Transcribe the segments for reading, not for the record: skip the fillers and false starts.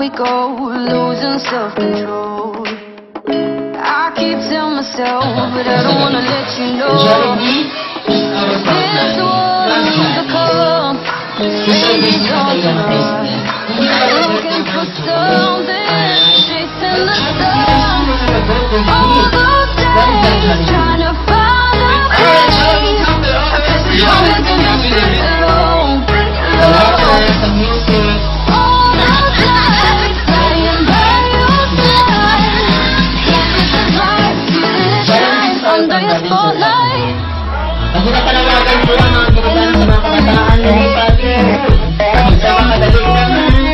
we go, losing self-control. I keep telling myself, but I don't wanna let you know. It's what we become, strangers on the run, looking for something, chasing the sun. All those days, trying to find a place, a place we always gonna be alone, alone. All those nights, lying by your side, looking for light, feeling it shine under your spotlight. Kasi napalawagan ko lang ang ginagawa sa mga kabataan mo pati sa mga kadaling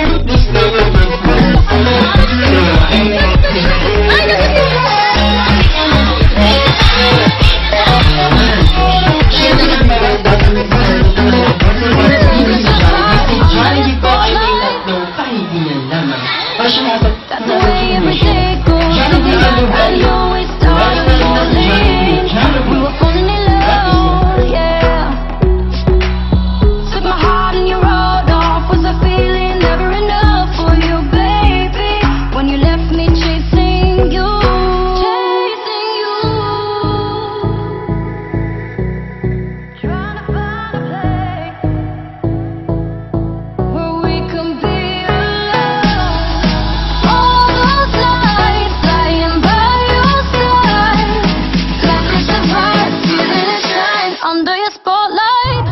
that's the way every day goes. I know it started falling. We were falling in love, yeah. Took my heart and you rolled off. Was I feeling never enough for you, baby? When you left me chasing you, trying to find a place where we can be alone. All those nights, lying by your side, like a surprise, feeling it shine under your spotlight.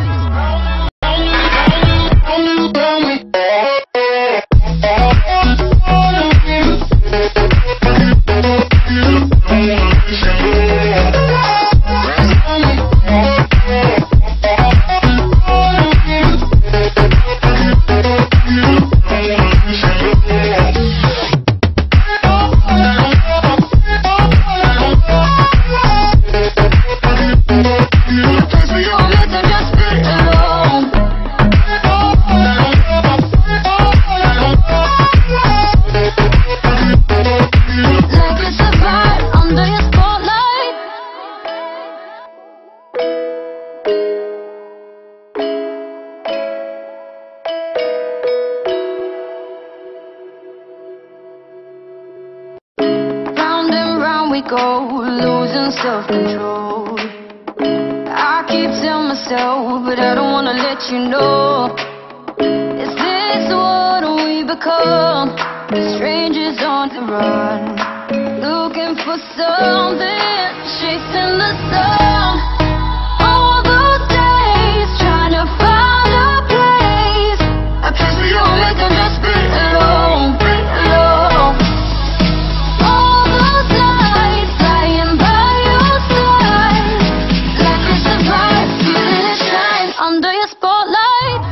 Round and round we go, losing self-control. I keep telling myself, but I don't wanna let you know. Is this what we become? Strangers on the run, looking for something, chasing the sun. All those days, trying to find a place we always gonna just be alone, alone. All those nights, lying by your side, like a surprise, feeling it shine under your spotlight.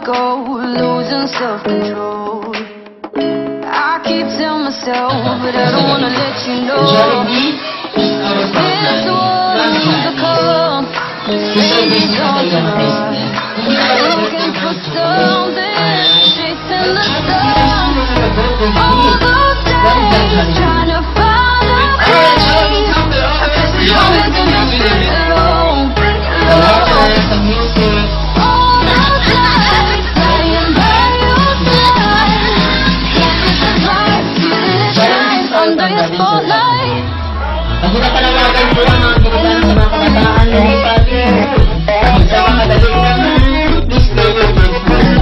go, losing self-control. I keep telling myself, but I don't wanna let you know. This world we become, strangers on the run, looking for something, chasing the sun. All those days, trying to find a place. Always in the street alone, all those nights, lying by your side. Like it's a light, feeling shine under your spotlight. Ang pinapanawagan ko lang ang ginagan sa mga kabataan na ipati. Sa mga dalik na please do your best.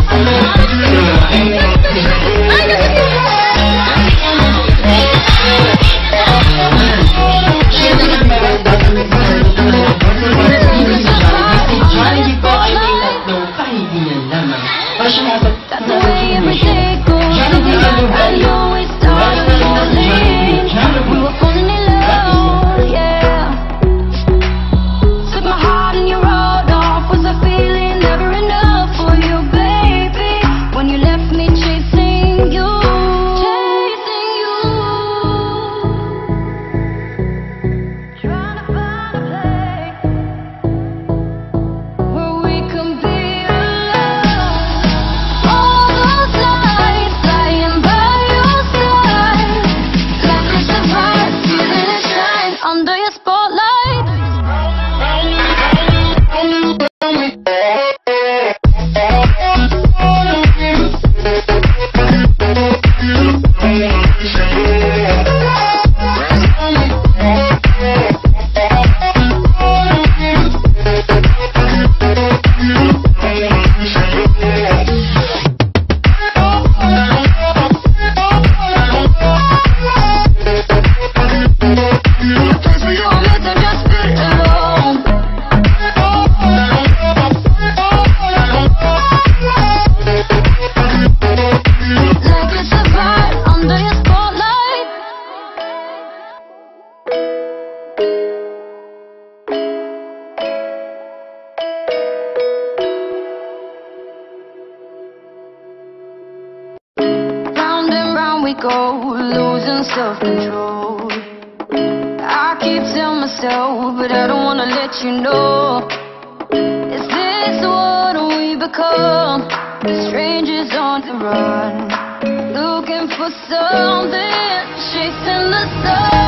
That's the way every day goes. And you always start with the lead. We were falling in love, yeah. Took my heart and you rolled off. Was a feeling never enough for you, baby? When you left me chasing you, trying to find a place where we can be alone. All those nights lying by your side, like it's a bright, feeling shine under your spotlight. Round and round we go, losing self-control. I keep telling myself, but I don't wanna let you know. Is this what we become? Strangers on the run, looking for something, chasing the sun.